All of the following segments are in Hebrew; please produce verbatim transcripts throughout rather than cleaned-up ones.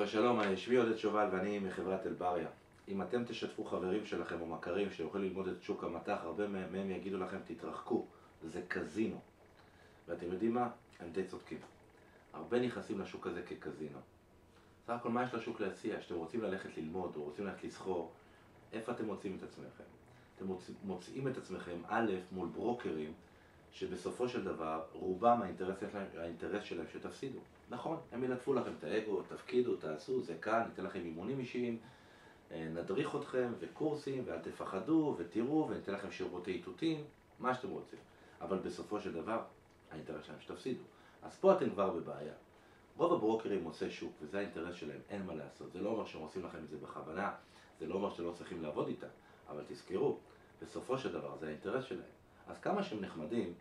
שלום, שמי עודד שובל ואני מחברת אלבריה. אם אתם תשתפו חברים שלכם או מכרים שיכולים ללמוד את שוק המטח, הרבה מהם יגידו לכם תתרחקו, זה קזינו. ואתם יודעים מה? הם די צודקים. הרבה נכנסים לשוק הזה כקזינו. סך הכל מה יש לשוק להציע? שאתם רוצים ללכת ללמוד או רוצים ללכת לסחור, איפה אתם מוצאים את עצמכם? אתם מוצאים את עצמכם א' מול ברוקרים שבסופו של דבר רובם האינטרס שלהם, האינטרס שלהם שתפסידו. נכון, הם ילטפו לכם את האגו, תפקידו, תעשו, זה כאן, ניתן לכם אימונים אישיים, נדריך אתכם וקורסים ואל תפחדו ותראו וניתן לכם שירותי איתותים, מה שאתם רוצים. אבל בסופו של דבר האינטרס שלהם שתפסידו. אז פה אתם כבר בבעיה. רוב הברוקרים עושה שוק וזה האינטרס שלהם, אין מה לעשות. זה לא אומר שהם עושים לכם את זה בכוונה, זה לא אומר שאתם לא צריכים לעבוד איתם, אבל תזכרו, בסופו של דבר זה האינטרס שלהם. אז כמה שהם נחמדים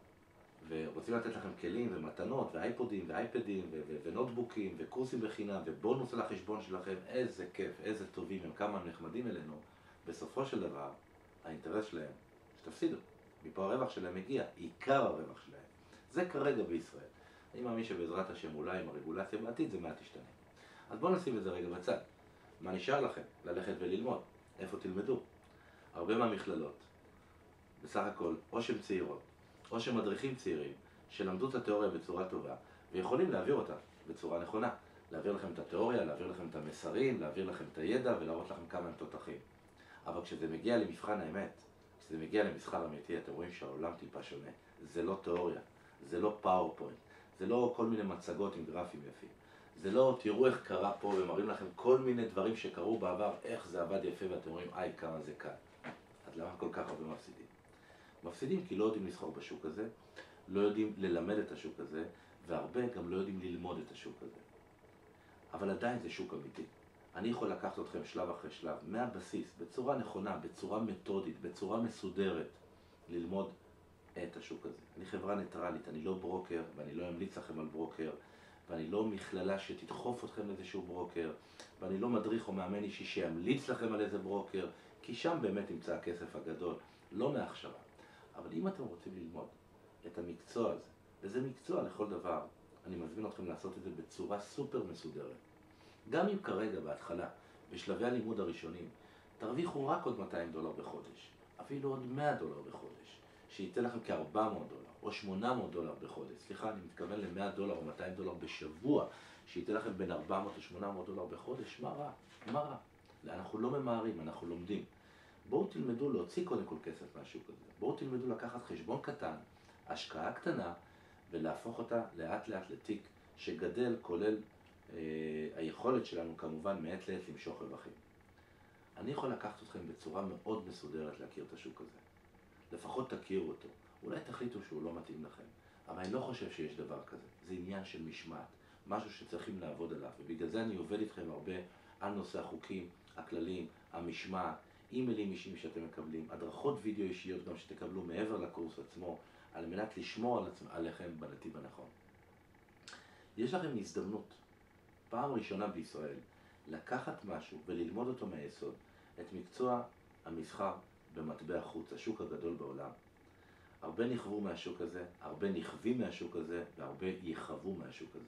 ורוצים לתת לכם כלים ומתנות ואייפודים ואייפדים ונוטבוקים וקורסים בחינם ובונוס על החשבון שלכם, איזה כיף, איזה טובים הם, כמה הם נחמדים אלינו, בסופו של דבר האינטרס שלהם שתפסידו. מפה הרווח שלהם מגיע, עיקר הרווח שלהם. זה כרגע בישראל. אני מאמין שבעזרת השם אולי עם הרגולציה בעתיד זה מעט ישתנה. אז בואו נשים את זה רגע בצד. מה נשאר לכם? ללכת וללמוד. איפה תלמדו? הרבה מהמכללות, בסך הכל, או שהם צעירות, או שהם מדריכים צעירים, שלמדו את התיאוריה בצורה טובה, ויכולים להעביר אותה בצורה נכונה. להעביר לכם את התיאוריה, להעביר לכם את המסרים, להעביר לכם את הידע ולהראות לכם כמה הם תותחים. אבל כשזה מגיע למבחן האמת, כשזה מגיע למסחר אמיתי, אתם רואים שהעולם טיפה שונה. זה לא תיאוריה, זה לא פאורפוינט, זה לא כל מיני מצגות עם גרפים יפים. זה לא תראו איך קרה פה ומראים לכם כל מיני דברים שקרו בעבר, איך זה עבד יפה ואתם רואים, איי, כמה זה קל. אז למה כל כך הרבה מפסידים? מפסידים כי לא יודעים לסחור בשוק הזה, לא יודעים ללמד את השוק הזה, והרבה גם לא יודעים ללמוד את השוק הזה. אבל עדיין זה שוק אמיתי. אני יכול לקחת אתכם שלב אחרי שלב, מהבסיס, בצורה נכונה, בצורה מתודית, בצורה מסודרת, ללמוד את השוק הזה. אני חברה ניטרלית, אני לא ברוקר, ואני לא אמליץ לכם על ברוקר, ואני לא מכללה שתדחוף אתכם לאיזשהו ברוקר, ואני לא מדריך או מאמן אישי שימליץ לכם על איזה ברוקר, כי שם באמת נמצא הכסף הגדול, לא מהכשרה. אבל אם אתם רוצים ללמוד את המקצוע הזה, וזה מקצוע לכל דבר, אני מזמין אתכם לעשות את זה בצורה סופר מסודרת. גם אם כרגע, בהתחלה, בשלבי הלימוד הראשונים, תרוויחו רק עוד מאתיים דולר בחודש, אפילו עוד מאה דולר בחודש, שייתן לכם כ-ארבע מאות דולר, או שמונה מאות דולר בחודש. סליחה, אני מתכוון ל-מאה דולר או מאתיים דולר בשבוע, שייתן לכם בין ארבע מאות ל-שמונה מאות דולר בחודש. מה רע? מה רע? אנחנו לא ממהרים, אנחנו לומדים. בואו תלמדו להוציא קודם כל כסף מהשוק הזה. בואו תלמדו לקחת חשבון קטן, השקעה קטנה, ולהפוך אותה לאט לאט לתיק שגדל, כולל אה, היכולת שלנו כמובן מעת לעת למשוך רווחים. אני יכול לקחת אתכם בצורה מאוד מסודרת להכיר את השוק הזה. לפחות תכירו אותו. אולי תחליטו שהוא לא מתאים לכם, אבל אני לא חושב שיש דבר כזה. זה עניין של משמעת, משהו שצריכים לעבוד עליו, ובגלל זה אני עובד איתכם הרבה על נושא החוקים, הכללים, המשמעת, אימיילים אישיים שאתם מקבלים, הדרכות וידאו אישיות גם שתקבלו מעבר לקורס עצמו, על מנת לשמור על עצמם, עליכם בנתיב הנכון. יש לכם הזדמנות, פעם ראשונה בישראל, לקחת משהו וללמוד אותו מהיסוד, את מקצוע המסחר במטבע חוץ, השוק הגדול בעולם. הרבה נכוו מהשוק הזה, הרבה נכווים מהשוק הזה, והרבה יחוו מהשוק הזה.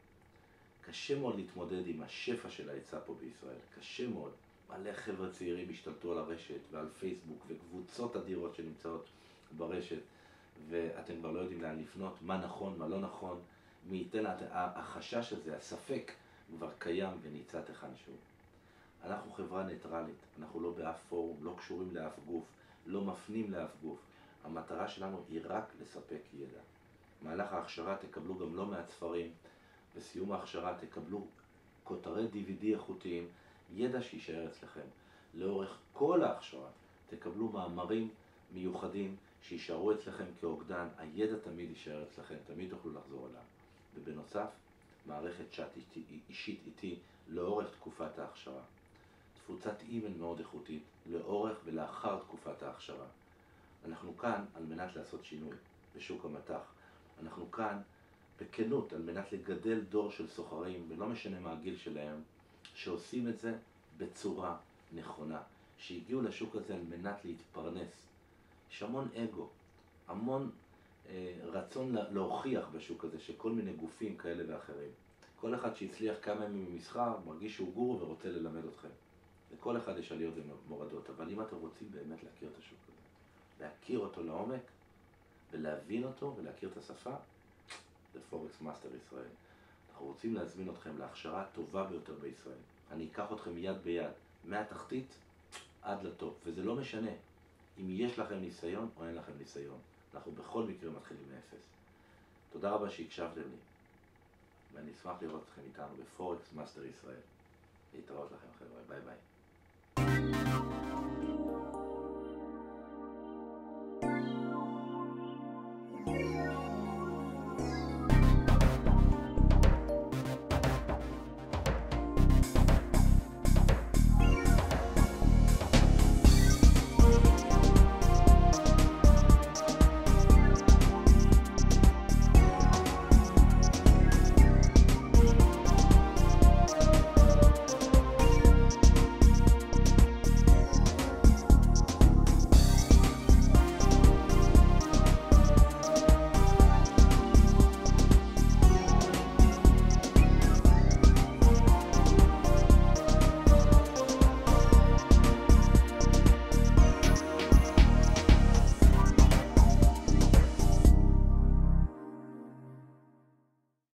קשה מאוד להתמודד עם השפע של ההיצע פה בישראל, קשה מאוד. מלא חבר'ה צעירים השתלטו על הרשת ועל פייסבוק וקבוצות אדירות שנמצאות ברשת, ואתם כבר לא יודעים לאן לפנות, מה נכון, מה לא נכון, מי ייתן, החשש הזה, הספק, כבר קיים וניצת היכן-שהוא. אנחנו חברה ניטרלית, אנחנו לא באף פורום, לא קשורים לאף גוף, לא מפנים לאף גוף. המטרה שלנו היא רק לספק ידע. מהלך ההכשרה תקבלו גם לא מעט ספרים, בסיום ההכשרה תקבלו כותרי די וי די איכותיים, ידע שישאר אצלכם. לאורך כל ההכשרה תקבלו מאמרים מיוחדים שישארו אצלכם כאוגדן, הידע תמיד יישאר אצלכם, תמיד תוכלו לחזור אליו. ובנוסף, מערכת צ'אט אישית איתי לאורך תקופת ההכשרה. תפוצת אימייל מאוד איכותית לאורך ולאחר תקופת ההכשרה. אנחנו כאן על מנת לעשות שינוי בשוק המטח. אנחנו כאן בכנות על מנת לגדל דור של סוחרים, ולא משנה מה הגיל שלהם, שעושים את זה בצורה נכונה, שהגיעו לשוק הזה על מנת להתפרנס. יש המון אגו, המון אה, רצון להוכיח בשוק הזה, שכל מיני גופים כאלה ואחרים. כל אחד שהצליח כמה ימים ממסחר, מרגיש שהוא גורו ורוצה ללמד אתכם. לכל אחד יש עליות ומורדות, אבל אם אתם רוצים באמת להכיר את השוק הזה, להכיר אותו לעומק, ולהבין אותו ולהכיר את השפה, זה פורקס מאסטר ישראל. אנחנו רוצים להזמין אתכם להכשרה הטובה ביותר בישראל. אני אקח אתכם יד ביד, מהתחתית עד לטופ, וזה לא משנה אם יש לכם ניסיון או אין לכם ניסיון. אנחנו בכל מקרה מתחילים מאפס. תודה רבה שהקשבתם לי, ואני אשמח לראות אתכם איתנו בפורקס מאסטר ישראל. להתראות לכם חבר'ה, ביי ביי.